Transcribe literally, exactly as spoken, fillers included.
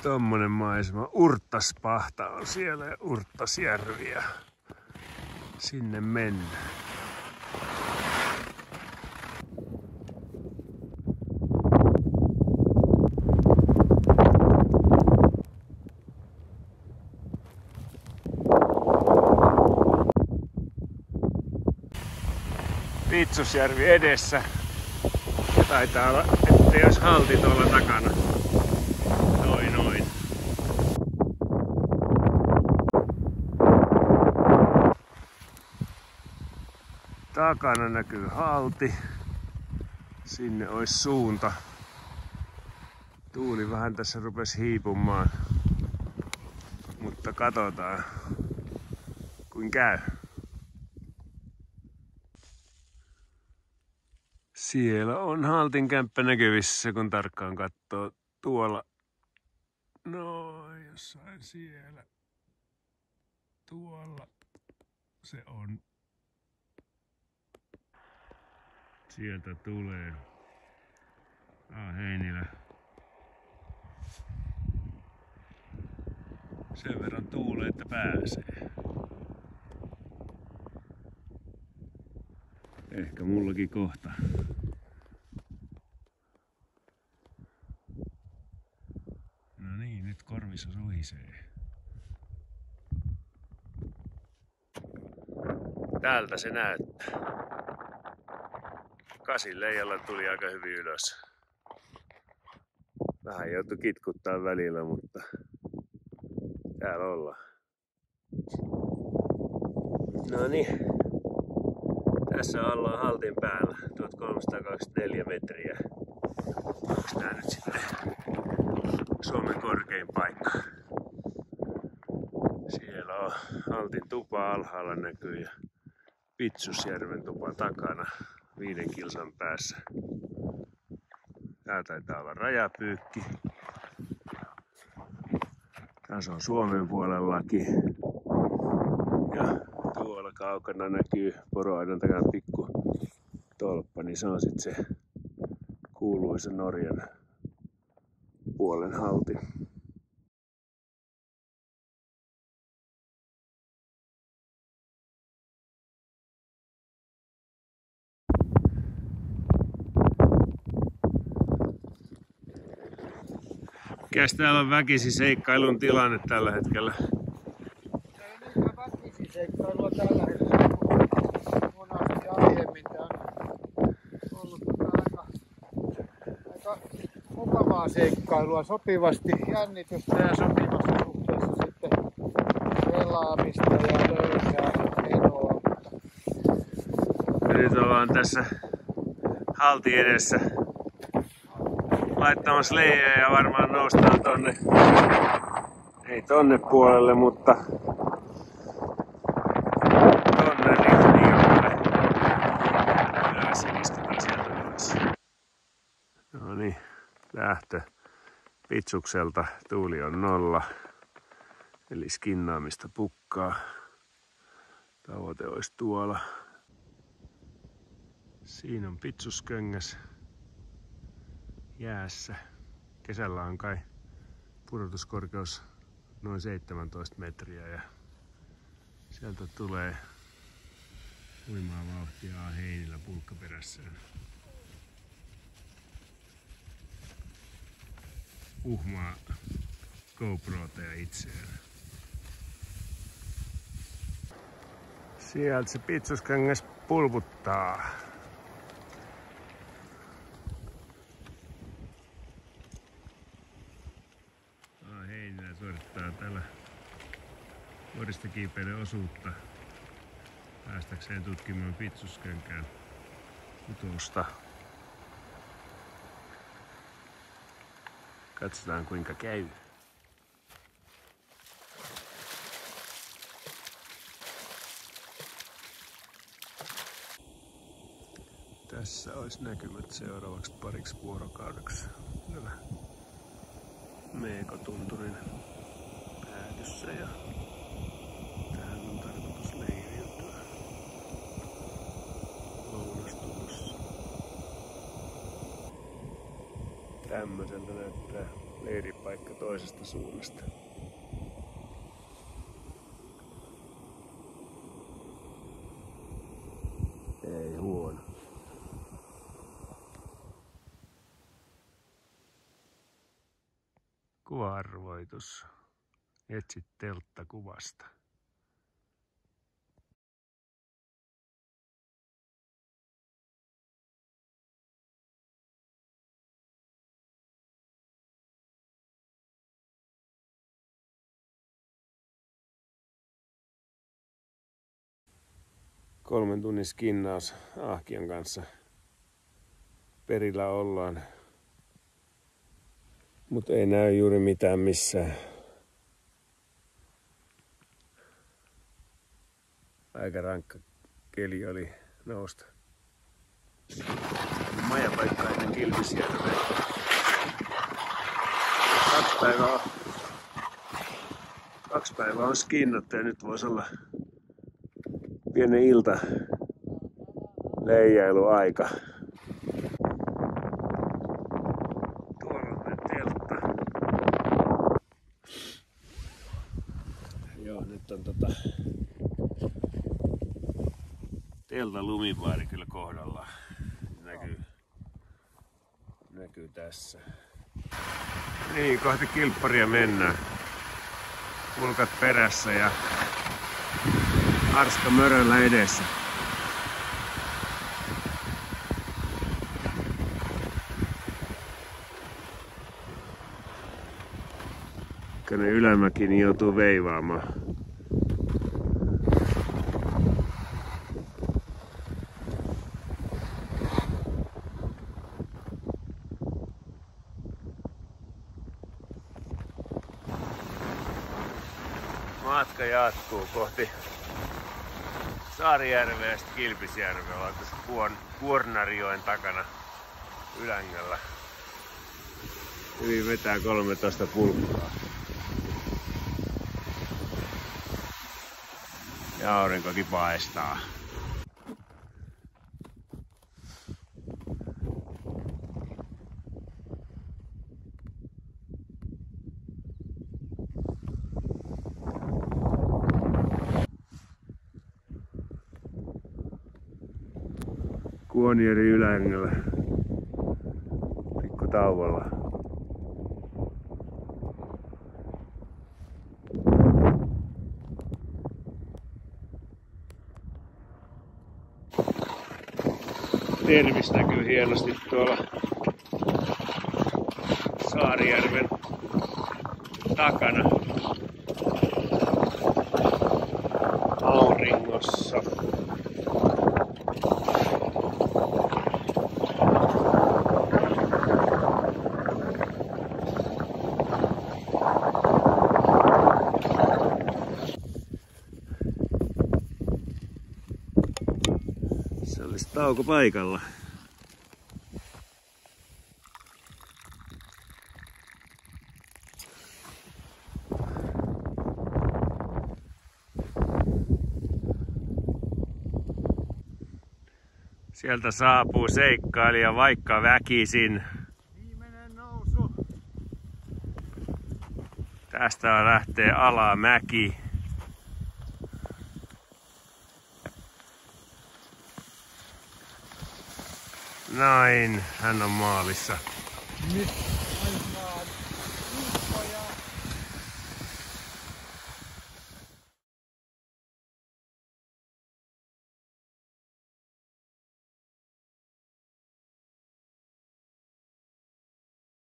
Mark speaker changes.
Speaker 1: Tommonen maisema. Urttaspahta on siellä ja Urttasjärvi ja sinne mennään. Pitsusjärvi edessä. Ja taitaa olla, ettei olisi halti tuolla takana. Noin noin. Takana näkyy halti. Sinne olisi suunta. Tuuli vähän tässä rupesi hiipumaan. Mutta katsotaan, kuin käy. Siellä on haltin kämppä näkyvissä, kun tarkkaan katsoo tuolla. No, jossain siellä. Tuolla se on. Sieltä tulee. Ah, Heinilä. Sen verran tuulee, että pääsee. Ehkä mullakin kohta. No niin, nyt korvissa suhisee. Täältä se näyttää. Kasin leijalla tuli aika hyvin ylös. Vähän joutui kitkuttaa välillä, mutta täällä ollaan. No niin. Tässä ollaan haltin päällä, tuhatkolmesataakaksikymmentäneljä metriä. Onko tää nyt sitten Suomen korkein paikka? Siellä on haltin tupa alhaalla näkyy ja Pitsusjärven tupa takana viiden kilsan päässä. Tää taitaa olla rajapyykki. Tässä on Suomen puolellakin. Ja tuolla kaukana näkyy poroaidan takana pikku tolppa, niin se on sitten se kuuluisa Norjan puolen halti. Mikäs täällä on väkisiseikkailun tilanne tällä hetkellä?
Speaker 2: Täällä on ihan väkisiseikkailua tällä hetkellä, kun monasti aiemmin tää on ollut aika, aika mukavaa seikkailua, sopivasti jännitystä ja sopivassa suhteessa sitten pelaamista ja löysää eroa.
Speaker 1: Nyt ollaan tässä halti edessä laittamassa leijää ja varmaan noustaan tonne, ei tonne puolelle, mutta tonne liikunnalle. Ja se istutaan sieltä ylös. No niin, lähtö Pitsukselta. Tuuli on nolla, eli skinnaamista pukkaa. Tavoite olisi tuolla. Siinä on Pitsusköngäs jäässä. Kesällä on kai pudotuskorkeus noin seitsemäntoista metriä ja sieltä tulee huimaa vauhtia Heinilä pulkkaperässään. Uhmaa GoProta ja itseään. Sieltä se Pitsusköngäs pulputtaa. Heinilä suorittaa täällä vuoristokiipeilijän osuutta päästäkseen tutkimaan Pitsuskönkään kutusta. Katsotaan kuinka käy. Tässä olisi näkymät seuraavaksi pariksi vuorokaudeksi siellä Meekotunturin päädyssä ja tähän on tarkoitus leiriytyä lounastulossa. Tämmöiseltä näyttää leiripaikka toisesta suunnasta. Ei huono. Kuva-arvoitus. Etsit telttakuvasta. Kolmen tunnin skinnaus Ahkian kanssa. Perillä ollaan. Mutta ei näy juuri mitään missään. Aika rankka keli oli nousta. Majapaikka ennen Kilpisjärveä. Kaksi päivää on, kaksi päivää on skinnattu ja nyt voisi olla pienen ilta leijailuaika. Tuolla on teltta. Joo, nyt on tota teltta lumivaari kyllä kohdallaan. Näkyy, näkyy tässä. Niin, kohti Kilpparia mennään. Pulkat perässä ja Arska möröllä edessä. Ykkönen ylämäki niin joutuu veivaamaan. Matka jatkuu kohti Saarijärveä ja sitten Kilpisjärveä. Ollaan tuossa Kuornarijoen takana Ylängällä. Hyvin vetää kolmetoista pulkkaa. Ja aurinkokin paistaa. Kuonjärvi Ylängällä. Pikku tauolla. Tervis näkyy hienosti tuolla Saarijärven takana. Auringossa. Se olisi tauko paikalla. Sieltä saapuu seikkailija vaikka väkisin.
Speaker 2: Viimeinen nousu.
Speaker 1: Tästä lähtee alamäki. Näin, hän on maalissa.
Speaker 2: Nyt.